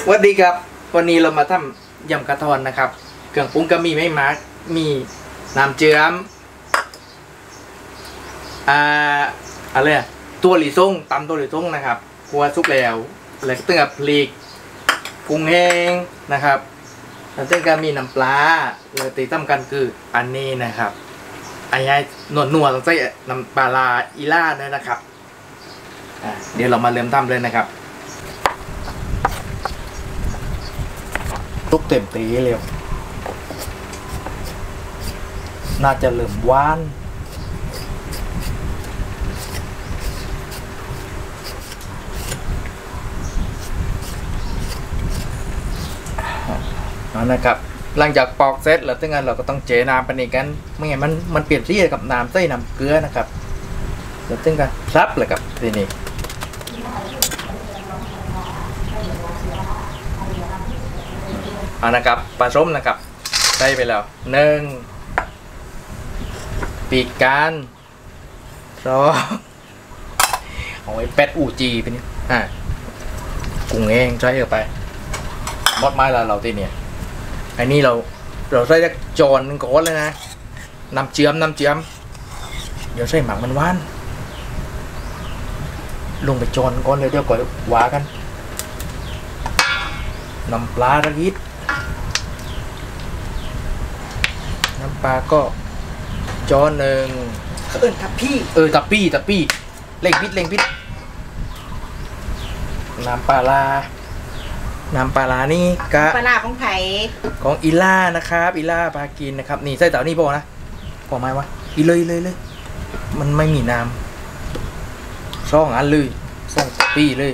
วัสดีครับวันนี้เรามาทำยำกระทอนนะครับเครื่องปรุงก็มีไม่มากมีน้ำเจือมอะไรตัวหลี่ซ่งตำตัวหลี่ซ่งนะครับหัวซุกแล้วแล้วก็ตึ้งกับพริกกุ้งแห้งนะครับแล้วตึ้งก็มีน้ำปลาแล้วตีตั้มกันคืออันนี้นะครับไอ้หนวดต้องใส่น้ำปลาอีล่าเนี่ยนะครับเดี๋ยวเรามาเริ่มทำเลยนะครับตุกเต็มตีเร็วน่าจะเริ่มหวานนะครับหลังจากปอกเสร็จแล้วตั้งแต่เราก็ต้องเจน้ำไปนี่กันไม่งั้นมันเปลี่ยนสีกับน้ำใส่น้ำเกลือนะครับแล้วตั้งแต่ซับเลยครับทีนี้นะครับปลาส้มนะครับใส่ไปแล้ว1ปีกการ2เอาไว้เป็ดอูจีไปนี่กุ้งเองใส่เข้าไปมดไม้ละเราทีเนี่ยอันนี้เราใส่จากจอนนึงก่อนเลยนะน้ำเจือมเดี๋ยวใส่หมักมันหวานลงไปจอนก่อนเลยเดี๋ยวก่อนว่ากันน้ำปลาตะกี้น้ำปลาก็จอนหนึ่งทับพี่เล่งพิษน้ำปลานี่กะปลาของไผ่ของอีล่านะครับอีล่าปลากินนะครับนี่ใส่เต่านี่พอนะพอไหมวะอีเลยมันไม่มีน้ำซ่องอันเลยซ่องปีเลย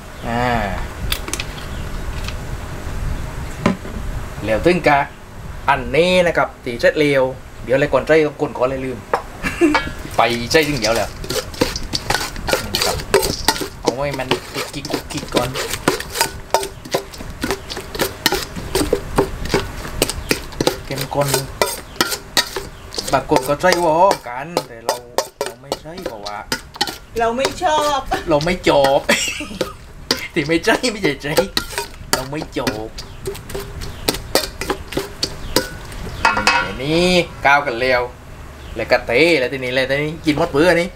เหลวตึ้งกะอันนี้นะครับตีเสร็จเร็วเดี๋ยวอะไรก่อนใจก็กลก่อนเลยลืม ไปใจถึงเดี๋ยวแล้วเอาไว้มันกิ๊กก่อนเก็มก้นบางคนก็ใจวอกันแต่เราไม่ใช่เพราะว่าเราไม่ชอบเราไม่จบ ที่ไม่ใช่เราไม่จบนี่ก้าวกันเร็วเลยกระเตะแล้วทีนี้กินหมดเบื่อนี่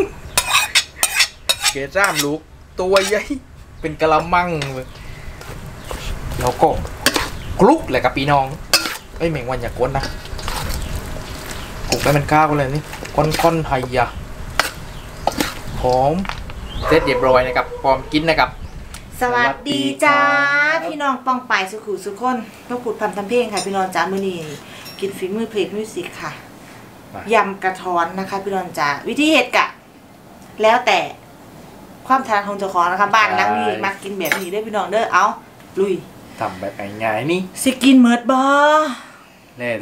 เกจ้ามลูกตัวใหญ่เป็นกะละมังเลยแล้วก็คลุกเลยกับปีน้องไอ้แมงวันอย่าก้นนะคลุกไปมันก้าวกันเลยนี่ก้อนไทยอะหอมเสร็จเรียบร้อยนะครับพร้อมกินนะครับสวัสดีจ้าพี่น้องปองไปสุขุสุขคนต้องขุดพันทำเพลงค่ะพี่น้องจ้ามื้อนี้กินฝีมือเพลงมิวสิกค่ะยำกระท้อนนะคะพี่น้องจ้าวิธีเฮ็ดกะแล้วแต่ความถนัดของเจ้าของนะคะบ้านนั่งนี่มากินแบบนี้ได้พี่น้องเด้อเอาลุยทำแบบง่ายๆนี่สิกินเมิดบ่แน่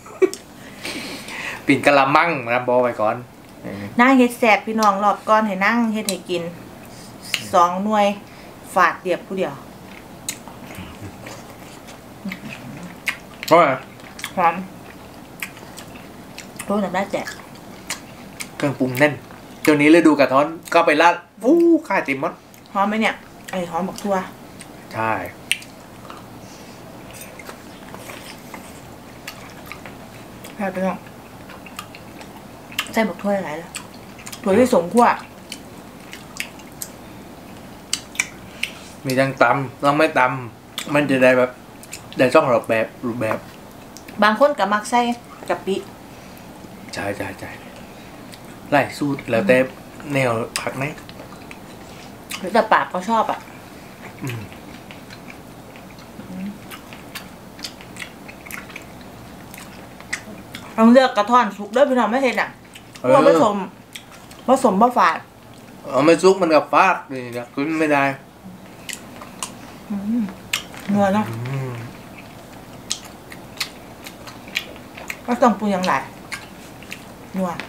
ปิ่นกะละมังนะบอไปก่อนนั่งเฮ็ดแสบพี่น้องรอบก่อนให้นั่งเฮ็ดให้กิน2 หน่วยฝาดเดียบผู้เดียวหอมโรยน้ำได้แจกเครื่องปรุงแน่นเดี๋ยวนี้เลยดูกระท้อนก็ไปราดค่ายติมมดหอมไหมเนี่ยไอหอมบักทั่วใช่ใช่ไปน้องใส่บักทั่วอะไรล่ะถั่วที่สมขั้วมีทั้งตำต้องไม่ตำมันจะได้แบบได้ช่องรูปแบบบางคนกับมักใส่กะปิใช่ไล่สูตรแล้วแต่แนวผักไหนแต่ปากก็ชอบอ่ะต้องเลือกกระท่อนสุกด้วยพี่น้องไม่เห็นอ่ะพวกผสมบะฝาดไม่ซุกมันกับฟาดนี่นะกินไม่ได้เนื้อเนาะก็ต้องปรุงอย่างไรนัว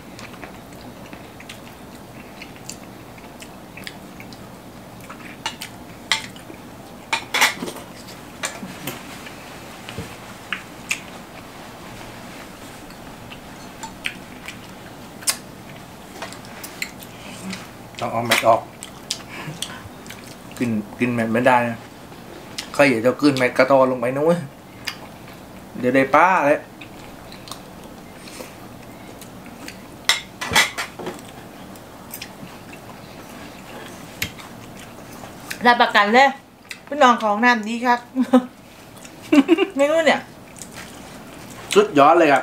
ต้องเอาแม็กออกกินแม็กไม่ได้นะขรอยากจะขึ้นแมกกาตอนลงไปนู้นเดี๋ยวได้ป้าเลยรับประกันเลยพี่น้องของน้ำดีครับ เมนูเนี่ยสุดยอดเลยครับ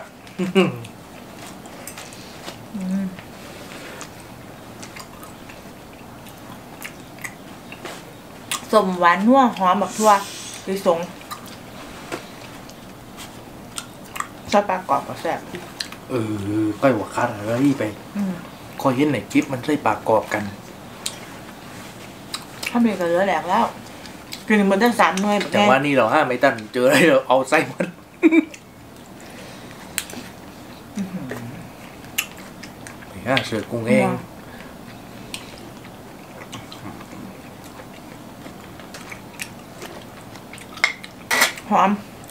สมหวานนัวหอมแบบทั่วลิสงซอสปลากรอบก็แซ่บก้อยหัวขาดอะไรไปคอยเห็นในคลิปมันใส่ปลากรอบกันถ้ามีก็เหลือแหลกแล้วกินมันได้3 หน่วยแบบแต่นี้ว่านี่เราห้ามไม่ตันเจออะไรเราเอาไส้มันไปห้าเสือกุ้งเองหอม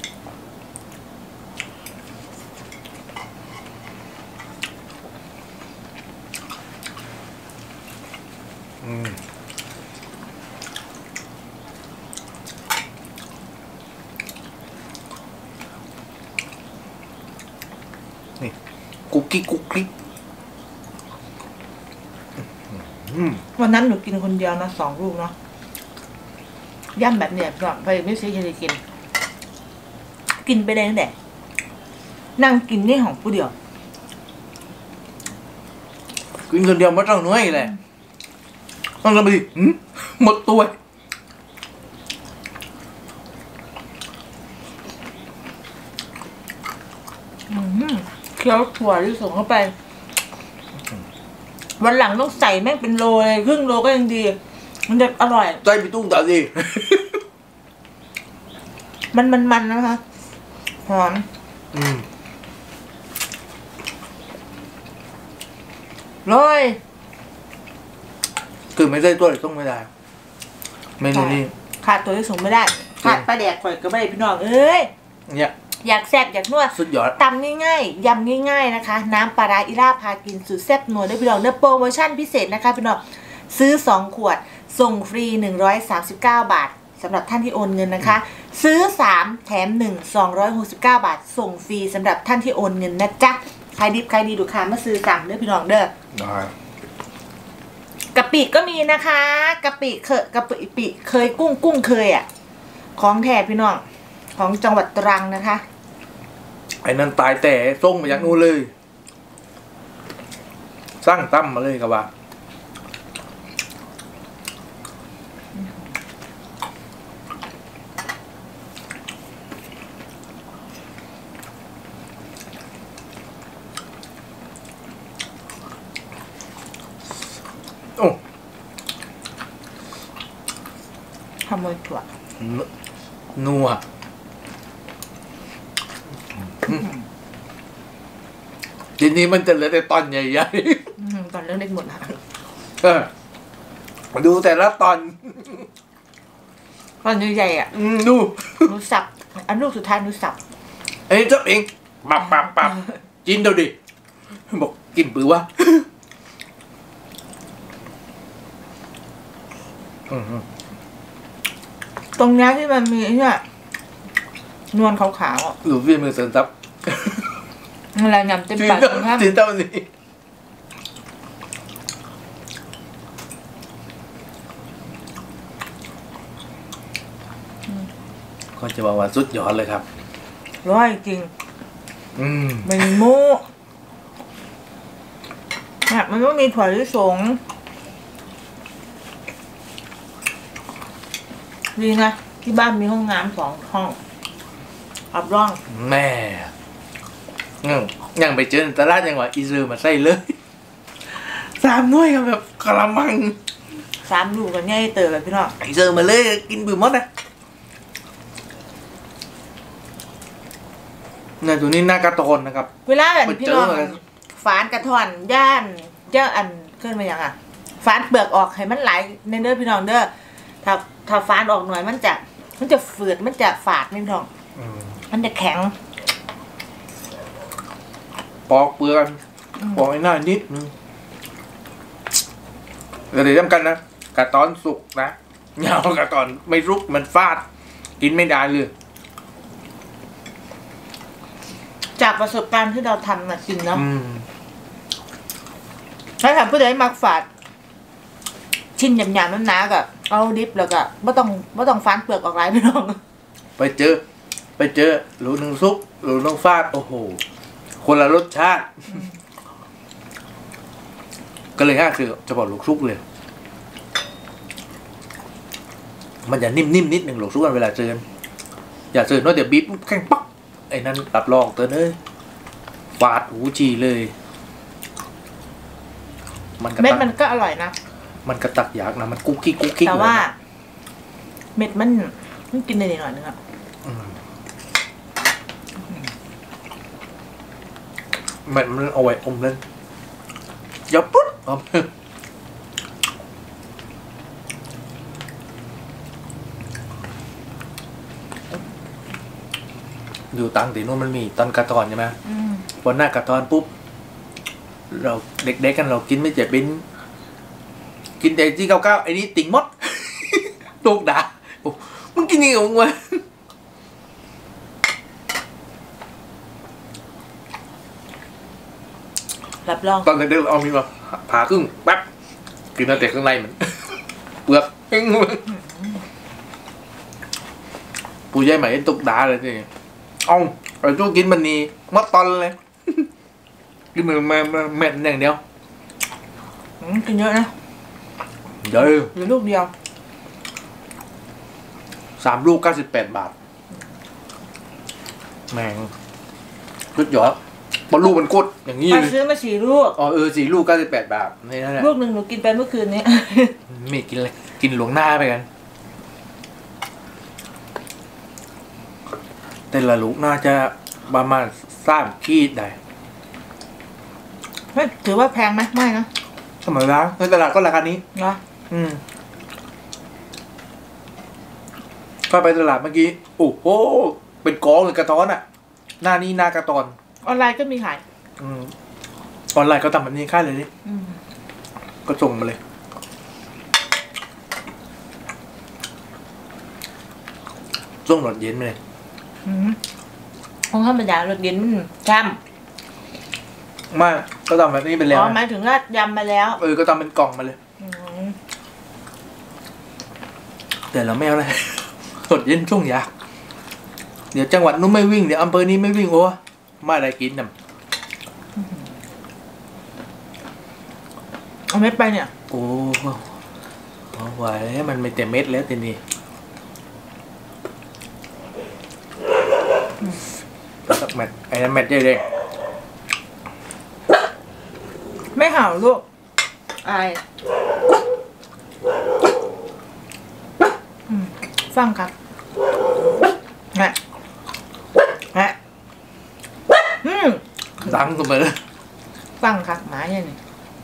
นี่กุ๊กกิ๊กกุ๊กกิ๊กวันนั้นหนูกินคนเดียวนะ2 ลูกเนาะย่ำแบบเนี้ยก่อนไปไม่ซื้อจะได้กินไปได้ตั้งแต่นั่งกินในห้องผู้เดียวกินคนเดียวไม่ต้องน้อยเลยต้องทำไปดิหมดตัวเคี้ยวถั่วที่ส่งเข้าไป วันหลังต้องใส่แม่งเป็นโลเลยครึ่งโลก็ยังดี มันจะอร่อยใจพี่ตุ้งตาดิมันนะคะหอมเลยคือไม่ใช่ตัวเลยต้องไม่ได้เมนูนี้ขาดตัวที่ส่งไม่ได้ขาดปลาแดกข่อยก็ไม่ได้พี่น้องเอ้ยเนี่ยอยากแซ่บอยากนวดสุดยอดตำง่ายๆยำง่ายๆนะคะน้ำปลาร้าอิราพากินสูตรแซ่บนัวได้พี่น้องเนื้อโปรโมชั่นพิเศษนะคะพี่น้องซื้อ2 ขวดส่งฟรี139 บาทสำหรับท่านที่โอนเงินนะคะซื้อ3แถม1 269 บาทส่งฟรีสำหรับท่านที่โอนเงินนะจ๊ะใครดิบใครดีดูค่ะมาซื้อสั่งเด้อพี่น้องเด้อกะปิก็มีนะคะกะปิเคยกุ้งเคยอ่ะของแท้พี่น้องของจังหวัดตรังนะคะไอ้นั่นตายแต่ส่งมาจากนู้นเลยสร้างตั้มมาเลยครับว่าโอ้ขโมยถั่วนัวทีนี้มันจะเหลือแต่ตอนใหญ่ๆตอนเรื่องเล็กหมดละดูแต่ละตอนใหญ่ๆอ่ะดูหนูสับอันลูกสุดท้ายหนูสับเอ้ยเจ้าเองปับกินเดี๋ยวดิบอกกินปือวะตรงนี้ที่มันมีเนี่ยนวลขาวๆอ่ะหรือพี่มือเสริมซับอะไรยำเต็มปากครับจีนเต้านี่ก็จะบอกว่าสุดยอดเลยครับร้อยจริงเป็นหมูเนี่ยมันต้องมีถั่วลิสงดีนะที่บ้านมีห้องน้ำ2 ห้องอับร่องแม่ยังไปเจอในตลาดยังว่าอีซื้อมาใส่เลย3 หน่วยครับแบบกระมัง 3 ลูกกันง่ายเต๋อเลยพี่น้องอีซื้อมาเลยกินบื้อหมดนะเนี่ยตัวนี้หน้ากระตอนนะครับเวลาแบบพี่น้องฝานกระท่อนย่านอันขึ้นมาอย่างอ่ะฝานเปลือกออกให้มันไหลในเด้อพี่น้องเด้อถ้าฝานออกหน่อยมันจะฝืดมันจะฝาดไม่พี่น้องมันจะแข็งปอกเปลือกปอกให้หน้านิดนึงเดี๋ยวจำกันนะกระตอนสุกนะเงากระตอนไม่รุกมันฟาดกินไม่ได้เลยจากประสบการณ์ที่เราทำมาจริงเนาะถ้าทำผู้ใดมักฝาดชิ้นหยาบๆน้ำหนากับเอาดิบแล้วก็ไม่ต้องฟันเปลือกออกไรพี่น้องไปเจอหลูนึงซุปหลูนึงฟาดโอ้โหคนละรสชาติก็เลยคือจะบอกลูกซุปเลยมันจะนิ่มๆนิดหนึ่งลูกซุปกันเวลาเจออย่าเจอน้อยเดี๋ยวบีบแข็งป๊อกไอ้นั่นรับรองเตือนเลยฟาดหูจีเลยเม็ดมันก็อร่อยนะมันกระตักอยากนะมันกุ๊กกิ๊กแต่ว่าเม็ดมันกินได้หน่อยนึงอะเม็ดมันเอาไว้อมเล่นยับปุ๊บอยู่ต่างตีนู้นมันมีตอนกระตอนใช่ไหมพอหน้ากระตอนปุ๊บเราเด็กๆกันเรากินไม่เจ็บบินกินแต่ที่เก้าไอ้นี่ติ่งมดตูกด่ามึงกินยังไงมึงวะรับรองตอนเด็กๆเอามีมาผ่าครึ่งแป๊บกินแต่ข้างในมันเปลือกเองปูใหญ่ใหม่ตุกด่าเลยทีเอาไอ้ตู้กินมันนี่มัดตอนเลยกินมันมาแม่นอย่างเดียวกินเยอะนะเยอะหรือลูกเดียว 3 ลูก98 บาทแมงชุดหยอดบอลลูกมันกดอย่างนี้เลยซื้อมา4 ลูกอ๋อ4 ลูก98 บาทนี่นั่นแหละลูกหนึ่งหนูกินไปเมื่อคืนนี้ไม่กินเลยกินหลวงหน้าไปกันแต่ละลูกน่าจะประมาณ3 ขีดได้ถือว่าแพงไหมไม่นะสมัยร้านในตลาดก็ราคานี้เหรอถ้าไปตลาดเมื่อกี้โอ้โหเป็นกองเลยกระท้อนอ่ะหน้านี้หน้ากระตอนออนไลน์ก็มีขายออนไลน์ก็ทำแบบนี้ค่ายเลยนี่ก็ส่งมาเลยส่งรถเย็นมาเลยของธรรมดารถเย็นช่ำมาก็ทำแบบนี้เป็นแล้วหมายถึงว่ายำมาแล้วก็ทำเป็นกล่องมาเลยแต่เราไม่เอาเลยรถเย็นช่วงยากเดี๋ยวจังหวัดนู้นไม่วิ่งเดี๋ยวอำเภอนี้ไม่วิ่งโอ้ไม่ได้กินน่ะเอาเม็ดไปเนี่ยโอ้ไหวมันไม่เต็มเม็ดแล้วทีนี้สักเม็ดไอ้นั่นเม็ดใหญ่เลยไม่เห่าลูกอายฟังครับแม่ดังตัวไปเลยฟังครับหมาเนี่ยนี่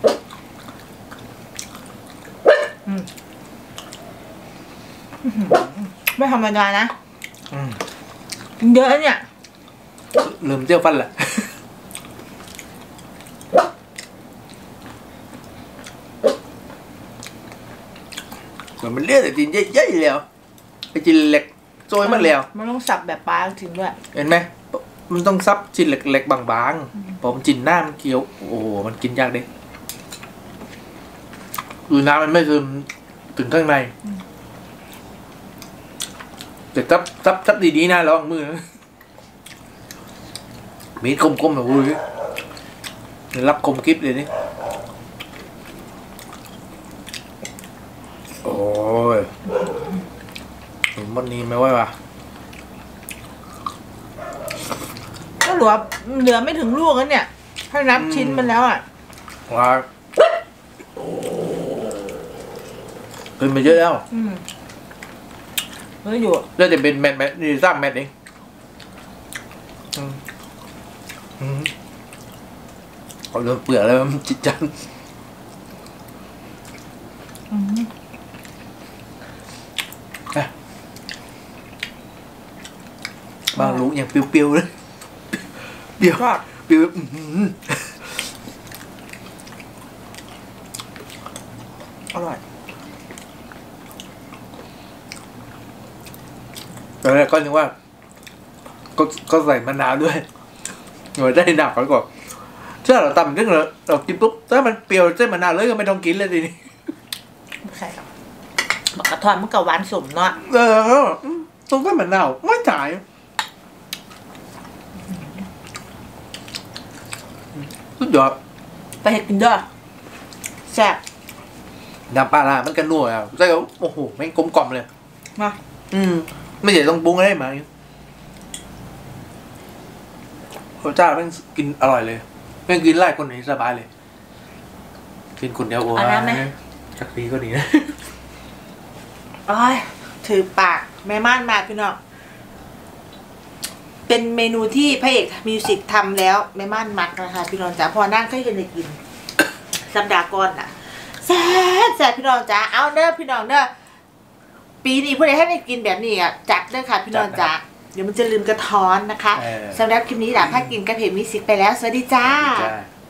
ไม่ธรรมดานะเยอะเนี่ยลืมเจ้าฟันแหละเหมือนมันเลือดแต่จีนเย่ๆแล้วไปจีนเหล็กโจยมาแล้วมันต้องสับแบบปลาจริงด้วยเห็นไหมมันต้องซับจีนเหล็กๆบางๆผมจีนหน้ามันเคี้ยวโอ้มันกินยากเด้ดูน้ำมันไม่ซึมถึงข้างในแต่ซับดีๆนะระวังมือมีดคมๆแบบอุ้ยรับคมคลิปเลยนี่โอ้ยมันนี้ไม่ไหวว่ะก็เหลือไม่ถึงลูกแล้วเนี่ยถ้านับชิ้นมันแล้วอ่ะว้าขึ้นไปเยอะแล้วเฮ้ยอยู่แล้วจะเป็นแมทนี่สร้างแมทเองเอาเริ่มเปื่อยแล้วมันจิตจังบางลูกอย่างเปรี้ยวๆเลยเปรี้ยวอร่อยตอนแรกก็นึกว่าก็ใส่มะนาวด้วยหน่วยได้หนักก่อนถ้าเราตำซึ่งเรากินปุ๊บถ้ามันเปรี้ยวเส้นมะนาวเลยก็ไม่ต้องกินเลยทีนี้ใช่ครับบักกระทอนมันกับหวานสมเนาะต้องเส้นมะนาวไม่จ่ายสุดยอดไปเห็ดกินเด้อแซ่บน้ำปลาร้ามันกันนัวอ่ะใช่ก็โอ้โหแม่งกลมกล่อมเลยมาไม่ใช่ต้องปรุงอะไรมาพระเจ้าแม่งกินอร่อยเลยแม่งกินไล่คนไหนสบายเลยกินคนเดียวโอ้ยจักรีก็ดีนะอ้อยถือปากแม่ม่านมาพี่น้องเป็นเมนูที่พระเอกมิวสิกทำแล้วแม่ม่านมักนะคะพี่น้องจ๋าพอนั่งก็ยังได้กินสัปดาห์ก่อนอ่ะแซ่บพี่น้องจ๋าเอาเด้อพี่น้องเด้อปีนี้ผู้ใดให้ได้กินแบบนี้อ่ะจัดเด้อค่ะพี่น้องจ๋าเดี๋ยวมันจะลืมกระท้อนนะคะสำหรับคลิปนี้หลังถ้ากินกระเพาะมิวสิกไปแล้วสวัสดีจ้าจ้า